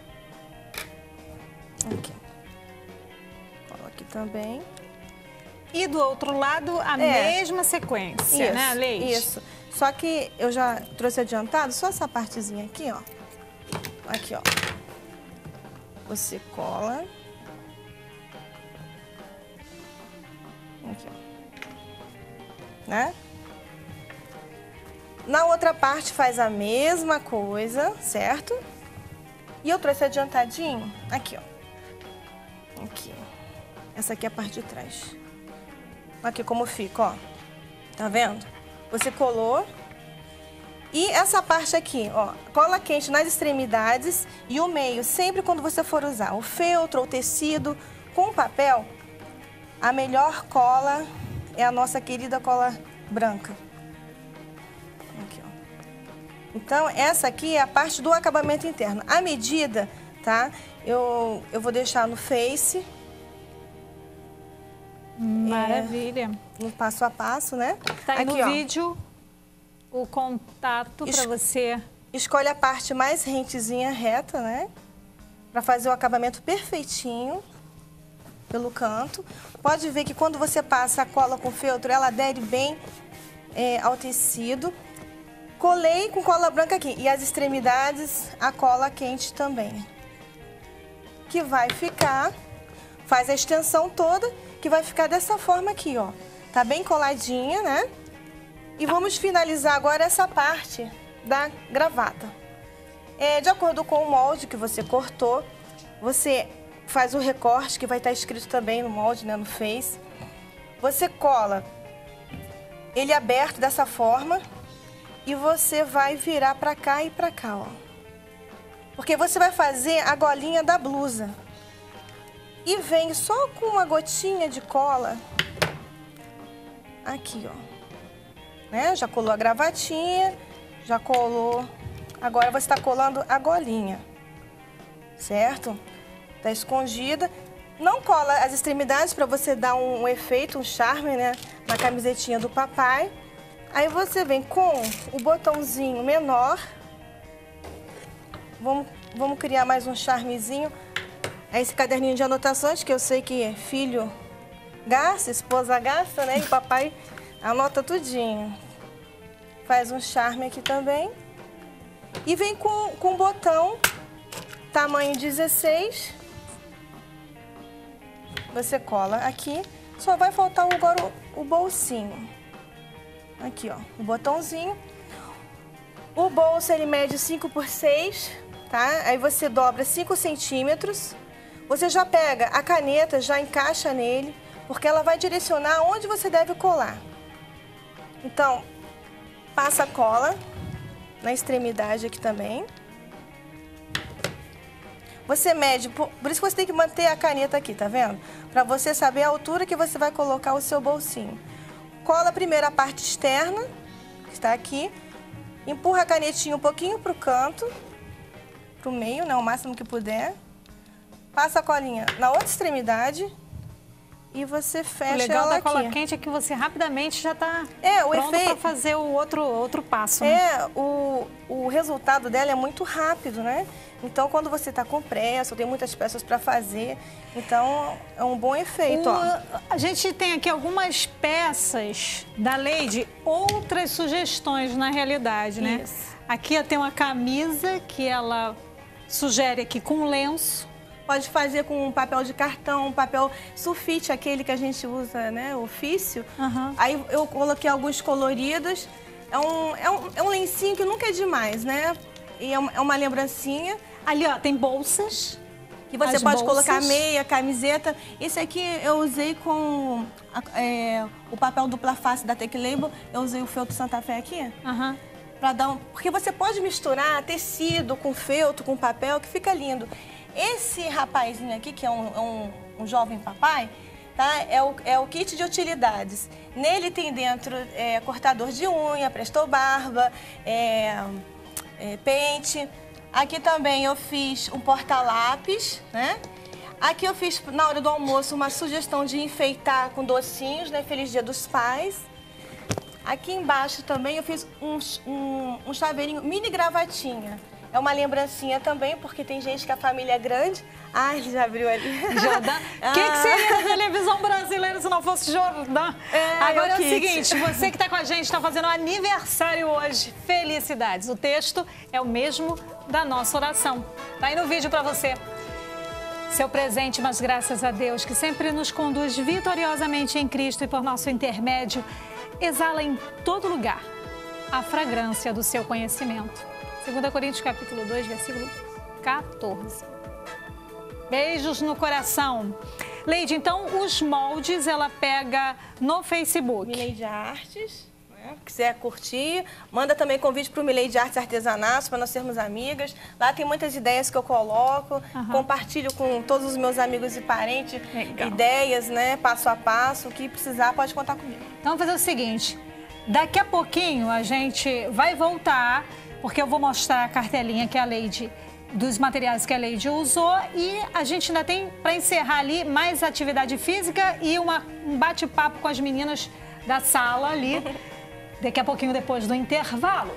Aqui. Coloco aqui também. E do outro lado, a mesma sequência, isso, né, Leide? Isso. Só que eu já trouxe adiantado, só essa partezinha aqui, ó. Aqui, ó. Você cola. Aqui, ó. Né? Na outra parte faz a mesma coisa, certo? E eu trouxe adiantadinho, aqui, ó. Aqui. Essa aqui é a parte de trás. Aqui como fica, ó. Tá vendo? Você colou. E essa parte aqui, ó, cola quente nas extremidades e o meio, sempre quando você for usar o feltro ou tecido com papel, a melhor cola é a nossa querida cola branca. Aqui, ó. Então, essa aqui é a parte do acabamento interno. A medida, tá? Eu vou deixar no Face. Maravilha. No passo a passo, né? Tá aí aqui, no ó, vídeo o contato para você. Escolhe a parte mais rentezinha, reta, né? Para fazer o acabamento perfeitinho pelo canto. Pode ver que quando você passa a cola com feltro, ela adere bem ao tecido. Colei com cola branca aqui. E as extremidades, a cola quente também. Que vai ficar, faz a extensão toda, que vai ficar dessa forma aqui, ó. Tá bem coladinha, né? E vamos finalizar agora essa parte da gravata. De acordo com o molde que você cortou, você faz o recorte, que vai estar escrito também no molde, né, no Face. Você cola ele aberto dessa forma e você vai virar pra cá e pra cá, ó. Porque você vai fazer a golinha da blusa. E vem só com uma gotinha de cola aqui, ó. Né? Já colou a gravatinha, já colou. Agora você está colando a golinha, certo? Tá escondida. Não cola as extremidades para você dar um efeito, um charme, né? Na camisetinha do papai. Aí você vem com o botãozinho menor. Vamos criar mais um charmezinho. É esse caderninho de anotações que eu sei que filho gasta, esposa gasta, né? E o papai anota tudinho. Faz um charme aqui também. E vem com um botão tamanho 16. Você cola aqui. Só vai faltar agora o bolsinho. Aqui, ó, o botãozinho. O bolso, ele mede 5 por 6, tá? Aí você dobra 5 centímetros. Você já pega a caneta, já encaixa nele, porque ela vai direcionar onde você deve colar. Então, passa a cola na extremidade aqui também. Você mede, por isso que você tem que manter a caneta aqui, tá vendo? Para você saber a altura que você vai colocar o seu bolsinho. Cola primeiro a parte externa, que está aqui. Empurra a canetinha um pouquinho pro canto, pro meio, né, o máximo que puder. Passa a colinha na outra extremidade e você fecha ela aqui. O legal da cola quente é que você rapidamente já está pronto para fazer o outro passo. O resultado dela é muito rápido, né? Então, quando você está com pressa, tem muitas peças para fazer, então é um bom efeito. A gente tem aqui algumas peças da Leide, outras sugestões na realidade, né? Isso. Aqui tem uma camisa que ela sugere aqui com lenço. Pode fazer com um papel de cartão, um papel sulfite, aquele que a gente usa, né, ofício. Uhum. Aí eu coloquei alguns coloridos. É um lencinho que nunca é demais, né? E é uma lembrancinha. Ali, ó, tem bolsas. Que você pode colocar meia, camiseta. Esse aqui eu usei com o papel dupla face da Tech Label. Eu usei o feltro Santa Fé aqui. Uhum. Porque você pode misturar tecido com feltro, com papel, que fica lindo. Esse rapazinho aqui, que é um jovem papai, tá? É o kit de utilidades. Nele tem dentro cortador de unha, presto barba, pente. Aqui também eu fiz um porta-lápis, né? Aqui eu fiz, na hora do almoço, uma sugestão de enfeitar com docinhos, né? Feliz Dia dos Pais. Aqui embaixo também eu fiz um chaveirinho, mini gravatinha. É uma lembrancinha também, porque tem gente que a família é grande. Ah, ele já abriu ali. Jordan. O que seria da televisão brasileira se não fosse Jordan? Agora é o seguinte, você que está com a gente, está fazendo aniversário hoje. Felicidades. O texto é o mesmo da nossa oração. Tá aí no vídeo para você. Seu presente, mas graças a Deus, que sempre nos conduz vitoriosamente em Cristo e por nosso intermédio, exala em todo lugar a fragrância do seu conhecimento. 2 Coríntios capítulo 2, versículo 14. Beijos no coração. Leide, então os moldes ela pega no Facebook. Mileide Artes, né? Quiser curtir, manda também convite para o Mileide Artes Artesanato, para nós sermos amigas. Lá tem muitas ideias que eu coloco, compartilho com todos os meus amigos e parentes, ideias, né? Passo a passo, o que precisar pode contar comigo. Então vamos fazer o seguinte, daqui a pouquinho a gente vai voltar, porque eu vou mostrar a cartelinha que a Leide, dos materiais que a Leide usou, e a gente ainda tem, para encerrar ali, mais atividade física e um bate-papo com as meninas da sala ali, daqui a pouquinho depois do intervalo.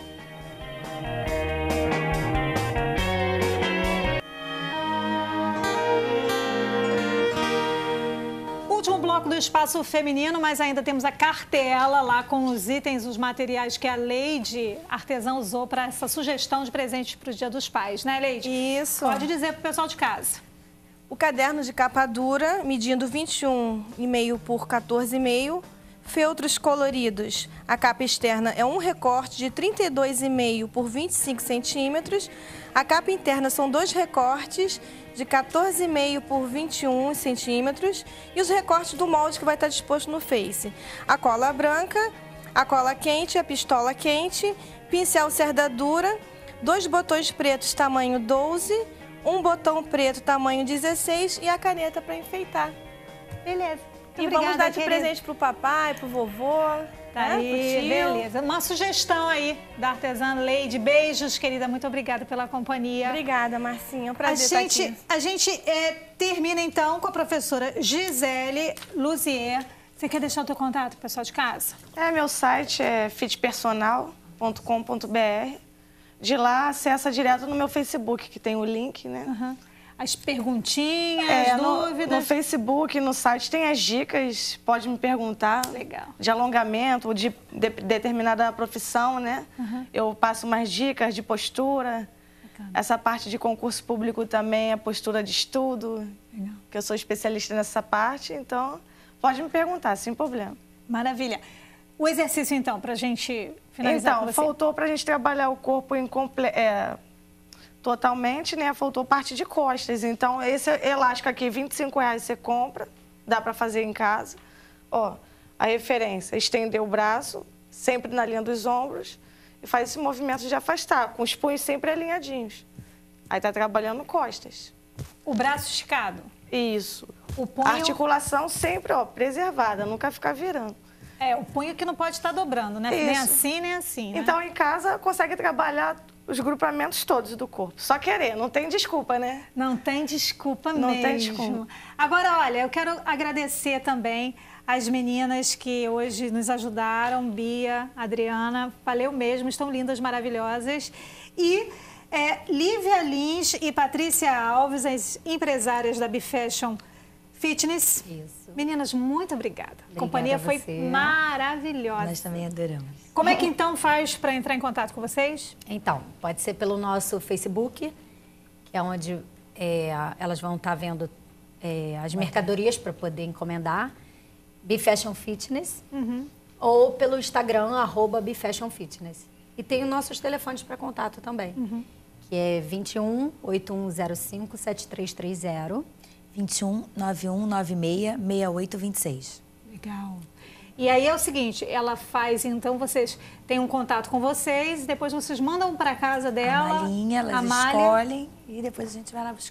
Último bloco do Espaço Feminino, mas ainda temos a cartela lá com os itens, os materiais que a Leide Artesã usou para essa sugestão de presente para o Dia dos Pais, né, Leide? Isso. Pode dizer para o pessoal de casa. O caderno de capa dura, medindo 21,5 por 14,5. Feltros coloridos. A capa externa é um recorte de 32,5 por 25 centímetros. A capa interna são 2 recortes de 14,5 por 21 centímetros. E os recortes do molde que vai estar disposto no Face. A cola branca, a cola quente, a pistola quente, pincel cerda dura, 2 botões pretos tamanho 12, um botão preto tamanho 16 e a caneta para enfeitar. Beleza. E vamos dar de presente pro papai, pro vovô. Tá aí, beleza. Uma sugestão aí da artesã Leide. Beijos, querida. Muito obrigada pela companhia. Obrigada, Marcinha. É um prazer estar aqui. A gente termina, então, com a professora Gisele Luzier. Você quer deixar o teu contato, pessoal de casa? Meu site é fitpersonal.com.br. De lá, acessa direto no meu Facebook, que tem o link, né? As perguntinhas, dúvidas. No Facebook, no site, tem as dicas, pode me perguntar. Legal. De alongamento, de determinada profissão, né? Eu passo mais dicas de postura. Bacana. Essa parte de concurso público também é postura de estudo. Legal. Que eu sou especialista nessa parte, então pode me perguntar, sem problema. Maravilha. O exercício, então, para a gente finalizar com você. Faltou para a gente trabalhar o corpo totalmente, né? Faltou parte de costas. Então, esse elástico aqui, R$25 você compra, dá para fazer em casa. Ó, a referência, estender o braço, sempre na linha dos ombros, e faz esse movimento de afastar, com os punhos sempre alinhadinhos. Aí tá trabalhando costas. O braço esticado? Isso. O punho... A articulação sempre, ó, preservada, nunca ficar virando. O punho que não pode estar dobrando, né? Isso. Nem assim, nem assim, né? Então, em casa, consegue trabalhar os grupamentos todos do corpo. Só querer, não tem desculpa, né? Não tem desculpa mesmo. Não tem desculpa. Agora, olha, eu quero agradecer também as meninas que hoje nos ajudaram, Bia, Adriana, valeu mesmo, estão lindas, maravilhosas. E Lívia Lins e Patrícia Alves, as empresárias da Bifashion Fitness. Isso. Meninas, muito obrigada. A companhia foi maravilhosa. Nós também adoramos. Como é que então faz para entrar em contato com vocês? Então, pode ser pelo nosso Facebook, que é onde elas vão estar vendo as mercadorias para poder encomendar, Bifashion Fitness, ou pelo Instagram, @BifashionFitness. E tem os nossos telefones para contato também, que é 21 8105 7330. 21 91 96 6826. Legal. E aí é o seguinte, ela faz, então vocês têm um contato com vocês, depois vocês mandam para casa dela. A malinha, elas escolhem e depois a gente vai lá buscar.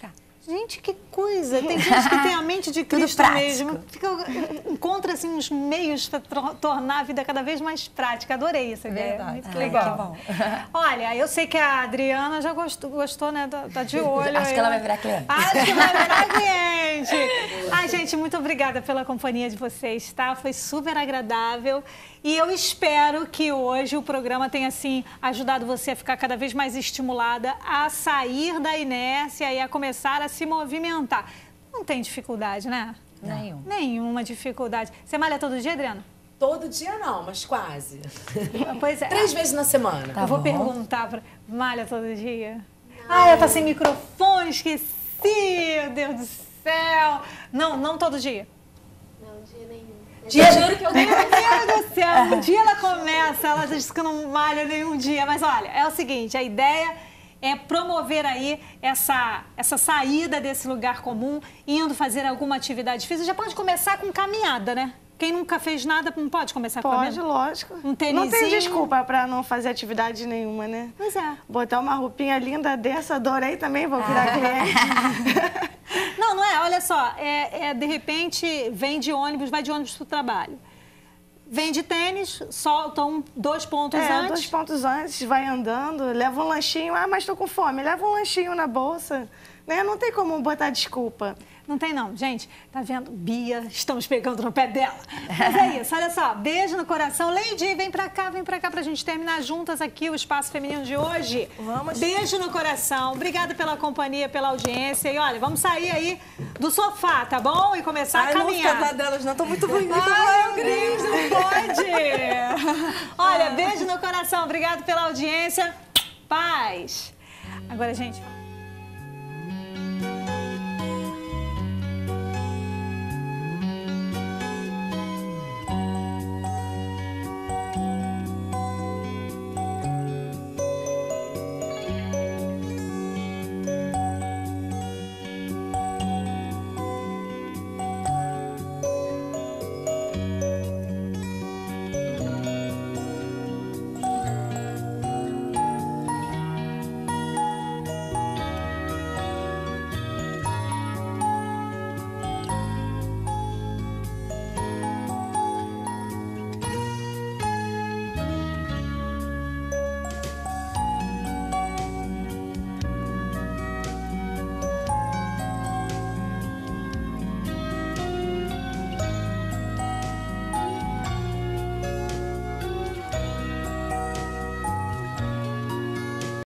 Gente, que coisa! Tem gente que tem a mente de Cristo mesmo. Encontra assim, uns meios para tornar a vida cada vez mais prática. Adorei essa ideia. Verdade. Muito legal. Olha, eu sei que a Adriana já gostou, né? Tá de olho. Acho que ela vai virar cliente. Acho que vai virar cliente. Ai, gente, muito obrigada pela companhia de vocês, tá? Foi super agradável. E eu espero que hoje o programa tenha, assim, ajudado você a ficar cada vez mais estimulada a sair da inércia e a começar a se movimentar. Não tem dificuldade, né? Nenhum. Nenhuma dificuldade. Você malha todo dia, Adriana? Todo dia não, mas quase. Pois é. 3 vezes na semana. Eu vou perguntar pra... Malha todo dia? Ah, eu tô sem microfone, esqueci. Meu Deus do céu. Não todo dia? Não, dia nenhum. Juro que eu ganho. Meu Deus do céu. Um dia ela começa, ela diz que não malha nenhum dia. Mas olha, é o seguinte, a ideia é promover aí essa saída desse lugar comum, indo fazer alguma atividade física. Já pode começar com caminhada, né? Quem nunca fez nada não pode começar com caminhada? Pode, lógico. Um tênisinho. Não tem desculpa pra não fazer atividade nenhuma, né? Pois é. Botar uma roupinha linda dessa, adorei também, vou virar cliente. Não é. Olha só, de repente, vem de ônibus, vai de ônibus pro trabalho. Vem de tênis, soltam 2 pontos antes. 2 pontos antes, vai andando, leva um lanchinho. Ah, mas tô com fome. Leva um lanchinho na bolsa. Né? Não tem como botar desculpa. Não tem não. Gente, tá vendo? Bia, estamos pegando no pé dela. Mas é isso, olha só. Beijo no coração. Lady, vem pra cá pra gente terminar juntas aqui o Espaço Feminino de hoje. Vamos. Beijo no coração. Obrigada pela companhia, pela audiência. E olha, vamos sair aí do sofá, tá bom? E começar a caminhar. Não, delas não, tô muito bonita. Ai, meu Deus, não pode. Olha, beijo no coração. Obrigado pela audiência. Paz. Agora, gente...